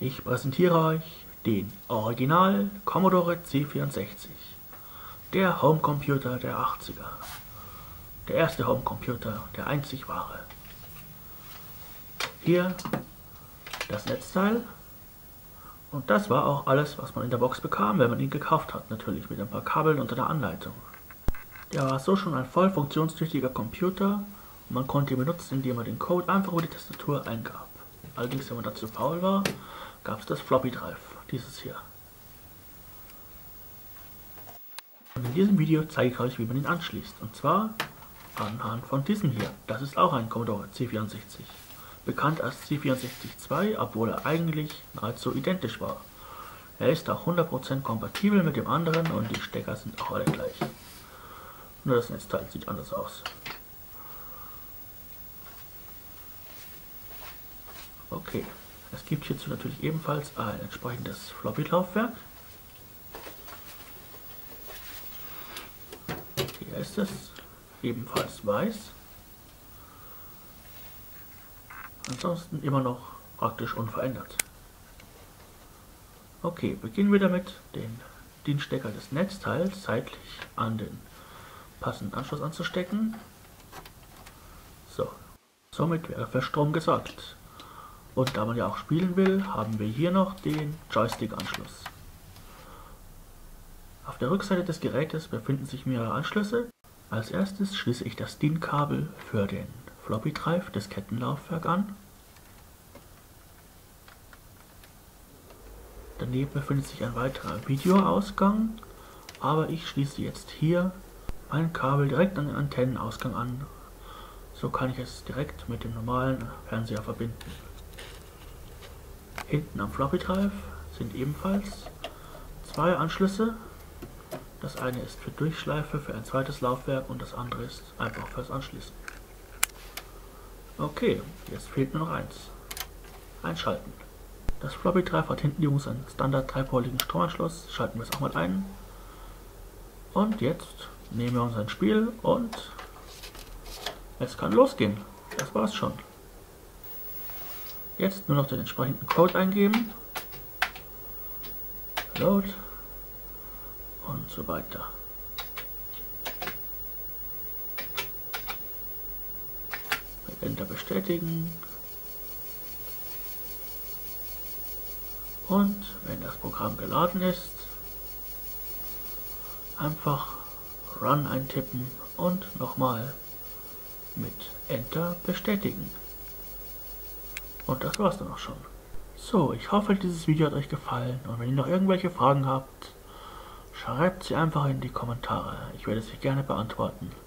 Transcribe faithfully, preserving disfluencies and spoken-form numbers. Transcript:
Ich präsentiere euch den Original Commodore C vierundsechzig, der Homecomputer der achtziger. Der erste Homecomputer, der einzig wahre. Hier das Netzteil. Und das war auch alles, was man in der Box bekam, wenn man ihn gekauft hat, natürlich mit ein paar Kabeln und einer Anleitung. Der war so schon ein voll funktionstüchtiger Computer und man konnte ihn benutzen, indem man den Code einfach über die Tastatur eingab. Allerdings, wenn man dazu faul war, gab es das Floppy Drive, dieses hier. Und in diesem Video zeige ich euch, wie man ihn anschließt, und zwar anhand von diesem hier. Das ist auch ein Commodore C vierundsechzig. Bekannt als C vierundsechzig zwei, obwohl er eigentlich nahezu identisch war. Er ist auch hundert Prozent kompatibel mit dem anderen und die Stecker sind auch alle gleich. Nur das Netzteil sieht anders aus. Okay, es gibt hierzu natürlich ebenfalls ein entsprechendes Floppy-Laufwerk. Hier ist es, ebenfalls weiß. Ansonsten immer noch praktisch unverändert. Okay, beginnen wir damit, den Dienststecker des Netzteils seitlich an den passenden Anschluss anzustecken. So, somit wäre für Strom gesorgt. Und da man ja auch spielen will, haben wir hier noch den Joystick-Anschluss. Auf der Rückseite des Gerätes befinden sich mehrere Anschlüsse. Als erstes schließe ich das D I N-Kabel für den Floppy Drive des Kettenlaufwerk an. Daneben befindet sich ein weiterer Videoausgang, aber ich schließe jetzt hier mein Kabel direkt an den Antennenausgang an. So kann ich es direkt mit dem normalen Fernseher verbinden. Hinten am Floppy Drive sind ebenfalls zwei Anschlüsse. Das eine ist für Durchschleife für ein zweites Laufwerk und das andere ist einfach fürs Anschließen. Okay, jetzt fehlt nur noch eins. Einschalten. Das Floppy Drive hat hinten übrigens einen Standard dreipoligen Stromanschluss. Schalten wir es auch mal ein. Und jetzt nehmen wir unser Spiel und es kann losgehen. Das war's schon. Jetzt nur noch den entsprechenden Code eingeben. Load. Und so weiter. Mit Enter bestätigen. Und wenn das Programm geladen ist, einfach Run eintippen und nochmal mit Enter bestätigen. Und das war's dann auch schon. So, ich hoffe, dieses Video hat euch gefallen und wenn ihr noch irgendwelche Fragen habt, schreibt sie einfach in die Kommentare. Ich werde sie gerne beantworten.